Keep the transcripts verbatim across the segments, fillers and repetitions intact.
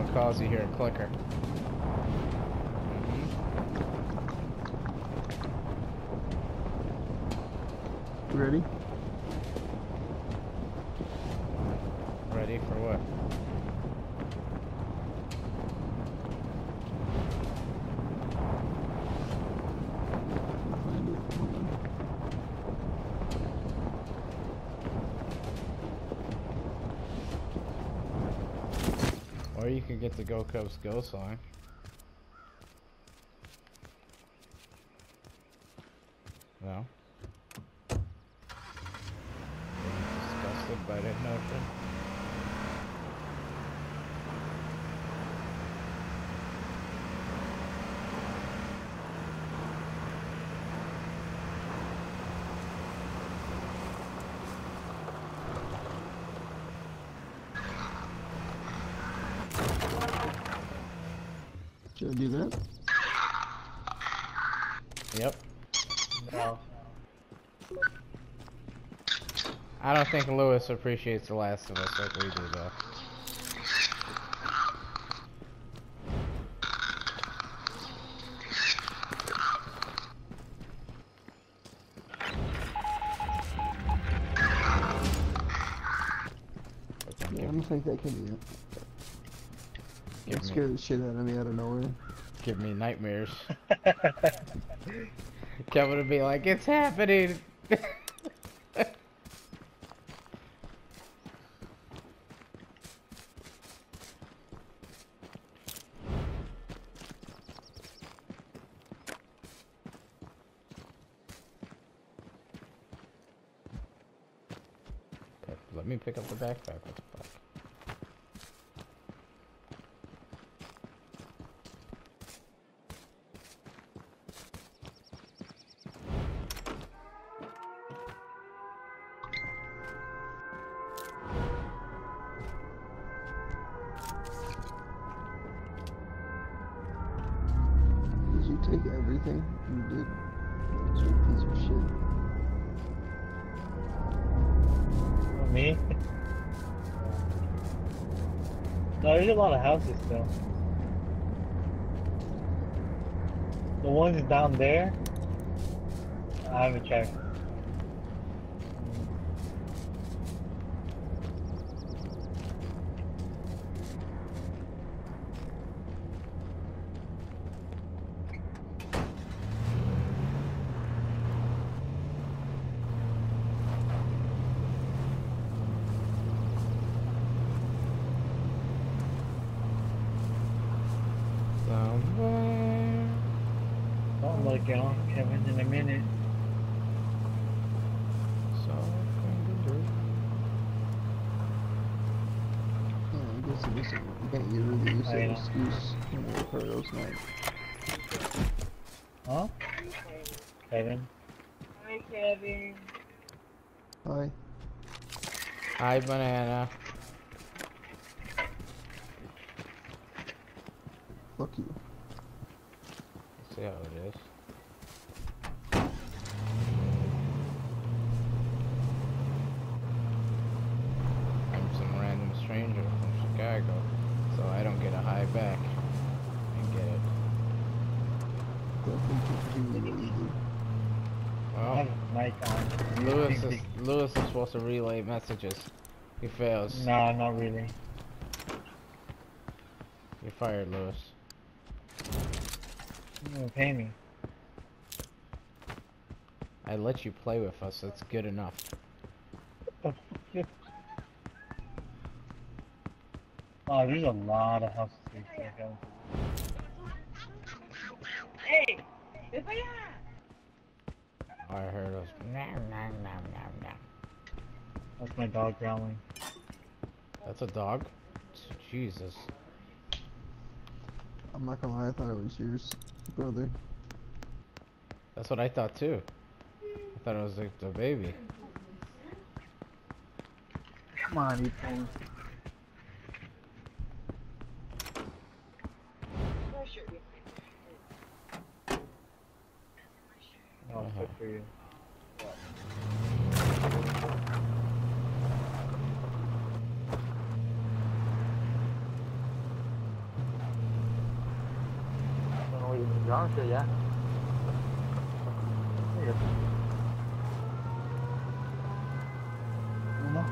calls, you hear a clicker. Ready? Ready for what? Or you could get the Go Cubs Go song. No. Disgusted by that notion. Should I do that? Yep. No. I don't think Lewis appreciates The Last of Us like we do, though. Yeah, I don't think that can be it. Give That me, scared the shit out of me out of nowhere. give me nightmares. Kevin would be like, it's happening! Let me pick up the backpack. What the fuck? Did you take everything? You did. You piece of shit. Me? No, there's a lot of houses still. The ones down there, I haven't checked. Somewhere. Don't look on Kevin in a minute. Something to do. Yeah, I guess it is. You can't get really use I that know. excuse when the Carlos night. Huh? Kevin? Hi, Kevin. Hi. Hi, banana. Fuck you. Let's see how it is. I'm some random stranger from Chicago, so I don't get a high back. I get it. Definitely do what you do. I Well, have a mic on. Lewis is Lewis is supposed to relay messages. He fails. No, not really. You're fired, Lewis. You don't pay me. I let you play with us. That's good enough. Oh, there's a lot of houses here. to go. Hey, ven para allá. I heard us. Nom, nom, nom, nom, nom. That's my dog growling. That's a dog? Jesus. I'm not gonna lie, I thought it was yours, brother. That's what I thought too. I thought it was like the baby. Come on, you thing. Oh, good for you. Llevamos ya. Uno.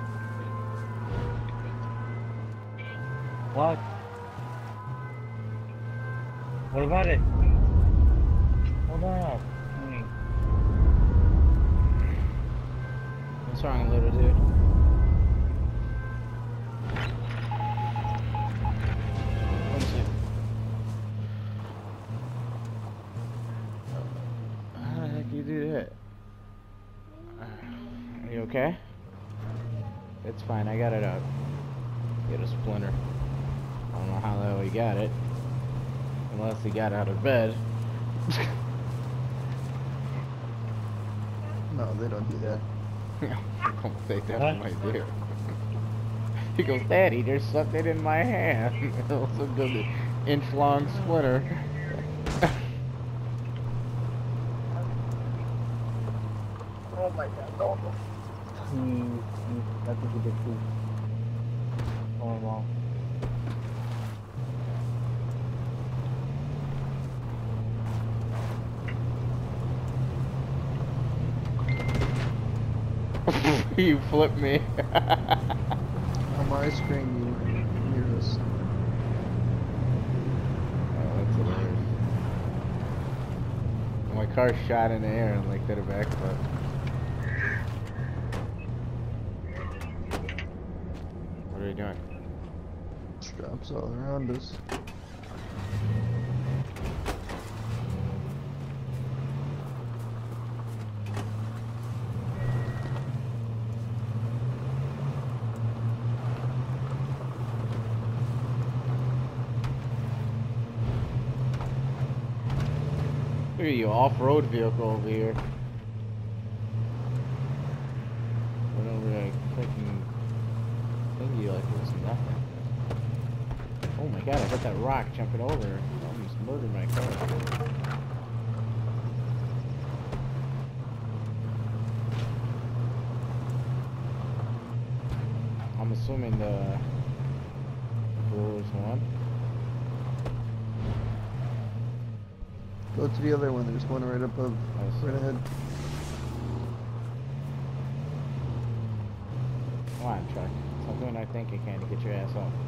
What? What about it? Hold up. Hmm. What's wrong, little dude? One sec. How the heck you do that? Are you okay? It's fine, I got it out. Get a splinter. I don't know how the hell he got it. Unless he got out of bed. No, they don't do that. They definitely What? do. He goes, Daddy, there's something in my hand. Also good inch long splinter. Oh my god, no. Hmm. Hmm. That's a good too. Oh wow. You flipped me. On my screen, you near us. Oh, that's hilarious. My car shot in the air and like did a backflip. What are you doing? Drops all around us. Look at you, off-road vehicle over here. Went over that freaking thingy like it was nothing. Oh my god, I got that rock jumping over. I almost murdered my car. I'm assuming the Brewers won. Go to the other one. There's one right above, I see. right ahead. Come on, truck. Stop doing that think you can to get your ass up.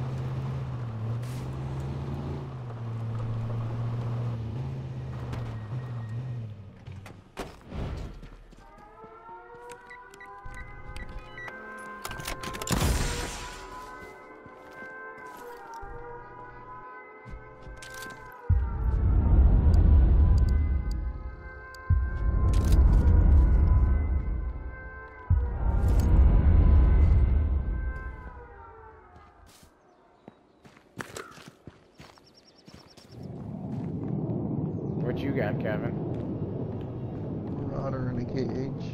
What you got, Kevin? Marauder and a K H.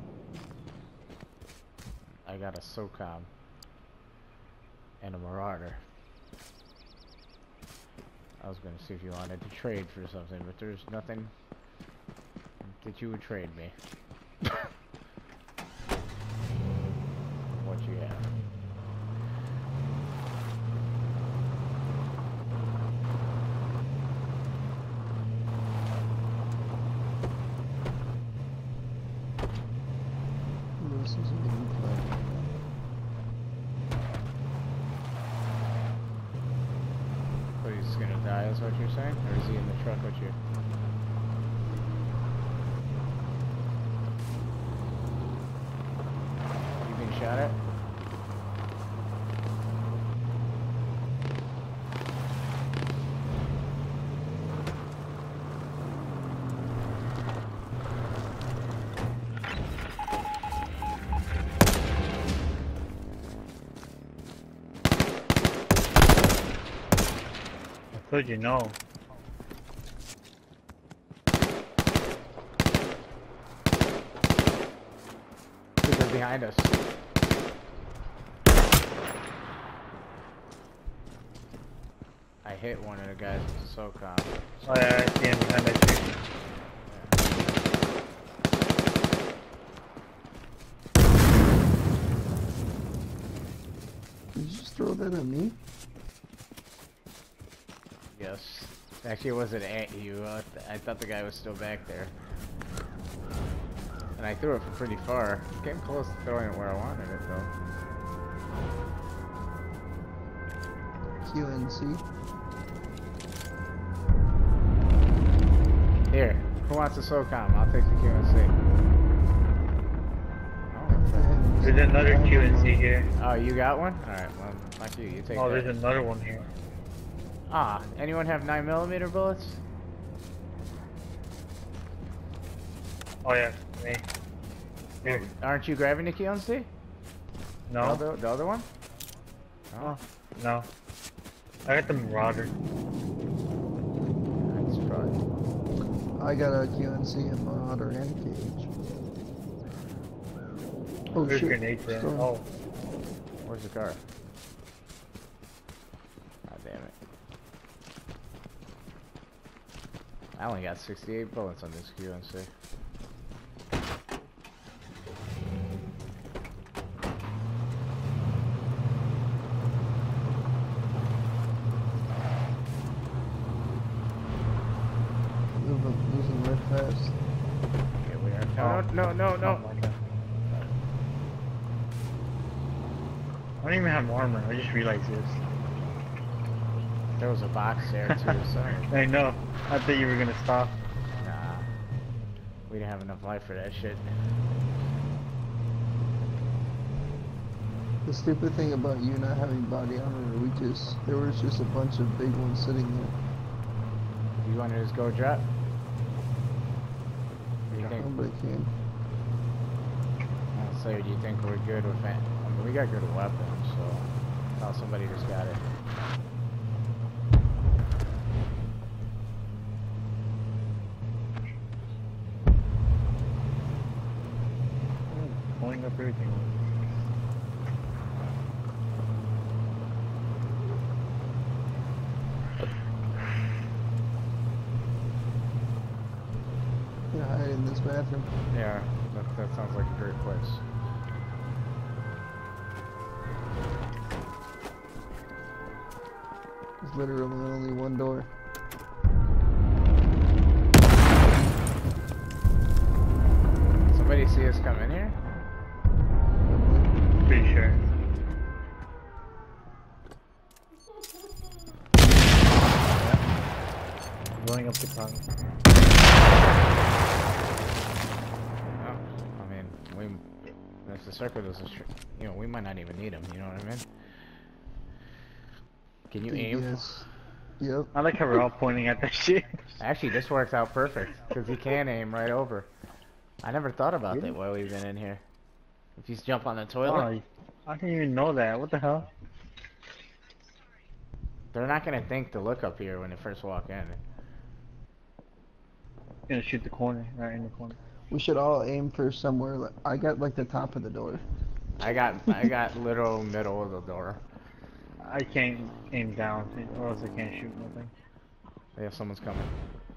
I got a SOCOM and a Marauder. I was gonna see if you wanted to trade for something, but there's nothing that you would trade me. What you have? This is a new play. So he's gonna die, is what you're saying? Or is he in the truck with you? You being shot at? I told you no. They're behind us. I hit one of the guys with the SOCOM. Oh yeah, I see him behind that tree. Did you just throw that at me? Yes. Actually, it wasn't at you. Uh, I thought the guy was still back there. And I threw it from pretty far. Came close to throwing it where I wanted it, though. Q N C. Here, who wants the SOCOM? I'll take the Q N C. There's another Q N C here. Oh, you got one? Alright, well, like you, you take Oh, that. there's another one here. Ah, anyone have nine millimeter bullets? Oh yeah, me. Here. Aren't you grabbing the Q N C? The No, other, the other one? oh, no. I got the Marauder. That's probably... I got a Q N C and Marauder and Cage. Oh There's shit. grenades there. Storm. Oh, Where's the car? God damn it. I only got sixty-eight bullets on this Q N C. Moving, losing real fast. Here we are. No, no, no, no, oh my god. I don't even have armor. I just realized this. There was a box there too, sorry. I know. I thought you were gonna stop. Nah. We didn't have enough life for that shit. The stupid thing about you not having body armor, we just, there was just a bunch of big ones sitting there. You want to just go drop? What do you think? Nobody can. I'll say, do you think we're good with that? I mean, we got good weapons, so I thought somebody just got it. Pulling up everything. You know, hide in this bathroom. Yeah, that, that sounds like a great place. There's literally only one door. Somebody see us come in here? Pretty sure. Blowing up the car. No. I mean, we, if the circle doesn't, you know, we might not even need them, you know what I mean? Can you aim? Yes. Yep. I like how we're all pointing at that shit. Actually, this works out perfect, because you can aim right over. I never thought about Really? that while we've been in here. If you jump on the Oh, toilet, I didn't even know that. What the hell? they're not going to think to look up here when they first walk in. Gonna shoot the corner, right in the corner. We should all aim for somewhere. Like, I got like the top of the door. I got, I got literal middle of the door. I can't aim down, or else I can't shoot nothing. Yeah, someone's coming.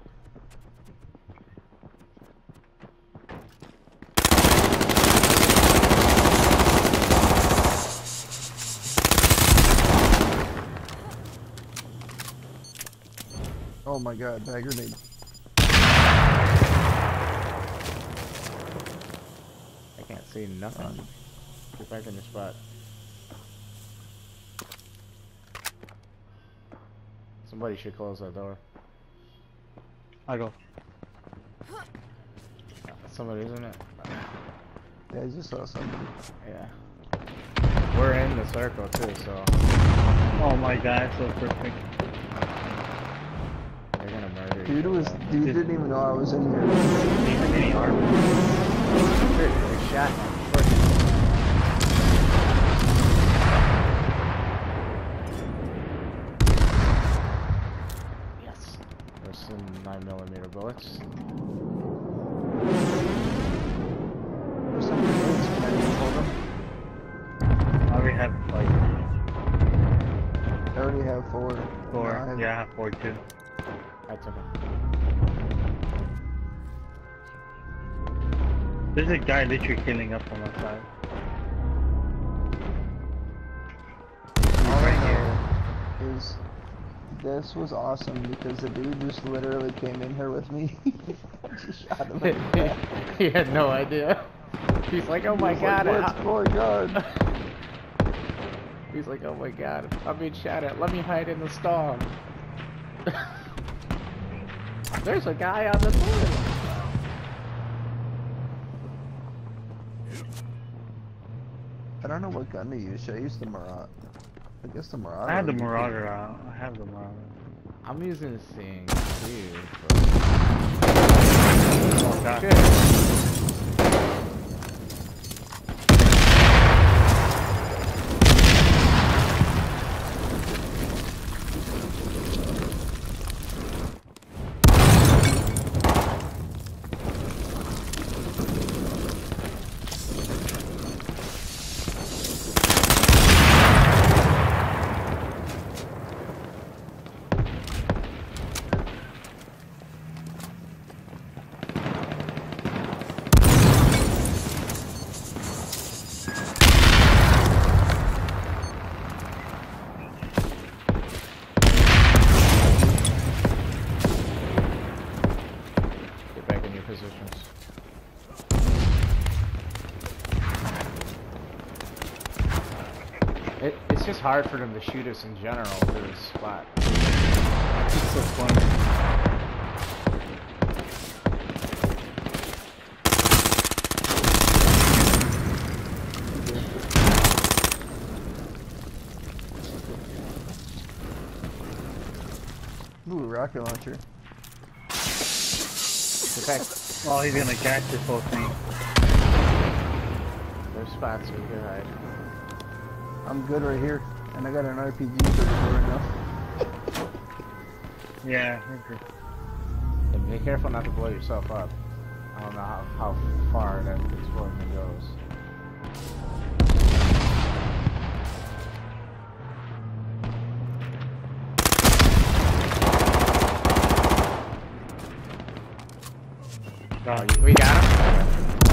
Oh my god, that grenade. I can't see nothing. Get back in your spot. Somebody should close that door. I go. Somebody, isn't it? Yeah, I just saw somebody. Yeah. We're in the circle too, so Oh my god, so perfect. they're gonna murder Dude you. was, dude Did- didn't even know I was in here. Even any armor. Dude, they shot him. Yes. There's some nine millimeter bullets. There's some grenades. Can I just hold them? I already have like I already have four. four. No, I have- Yeah, I have four too. I took him. There's a guy literally killing up on my side. All right here. Is This was awesome because the dude just literally came in here with me. Just shot him in the back. He had no idea. He's like, oh my He's like, god. what's going on? He's like, oh my god, I'm being shot at. Let me hide in the stall. There's a guy on the toilet. I don't know what gun to use. Should I use the Marauder? I guess the Marauder. I have the would be Marauder out. I have the Marauder. I'm using this thing too. Oh god. Shit. Positions. It, it's just hard for them to shoot us in general through this spot. It's so funny. Ooh, rocket launcher. Get back. Oh, he's gonna catch this whole thing. There's spots we can hide. I'm good right here, and I got an R P G for right now. Yeah, you're good. And be careful not to blow yourself up. I don't know how, how far that explosion goes. Oh, you, we got him?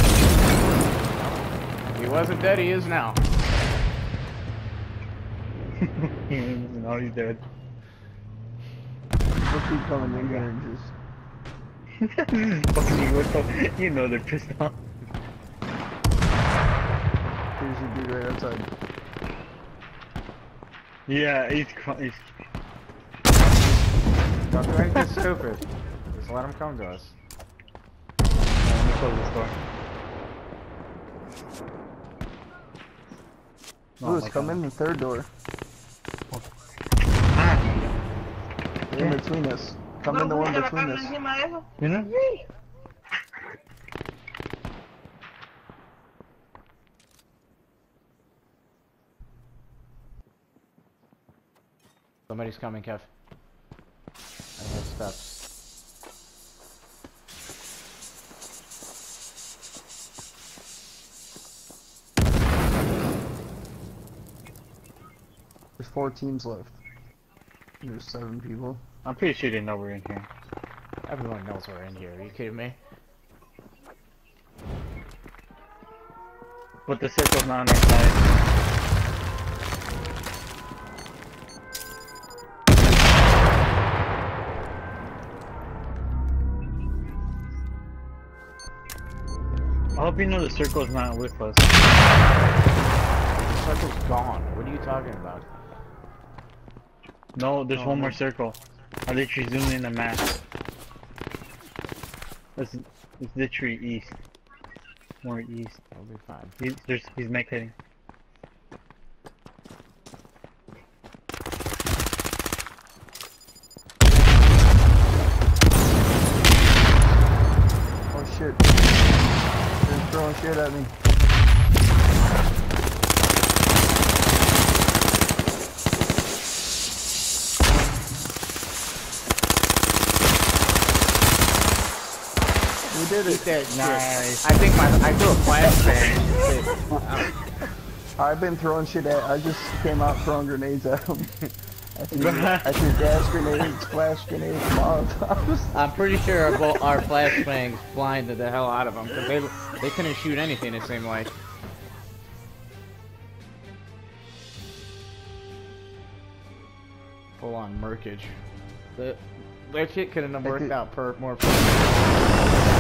He wasn't dead, he is now. No, he's dead. We'll keep coming in here and just... Fucking you, you know they're pissed off. Here's your dude right outside. Yeah, he's, he's... Don't do anything stupid. Just let him come to us. Let me close this door. Oh Lewis, my come God. in the third door. Ah, In between us. Come in the one between us. you know? Somebody's coming, Kev. I hear steps. There's four teams left. There's seven people. I'm pretty sure they know we're in here. Everyone knows we're in here. Are you kidding me? But the circle's not on our side. I hope you know the circle's not with us. The circle's gone. What are you talking about? No, there's Oh, one no. more circle. I literally zoomed in the map. It's, it's literally east. More east. We'll be fine. He's, there's, he's mech hitting. Oh shit. They're throwing shit at me. We did Eat it. that shit. Nice. I think my I threw a flashbang. I've been throwing shit at. I just came out throwing grenades at them. I threw, I threw gas grenades, flash grenades, molotovs. I'm pretty sure our, bo- our flashbangs blinded the hell out of them because they they couldn't shoot anything. It seemed like. full on merkage. The that shit couldn't have I worked could- out per more perfect.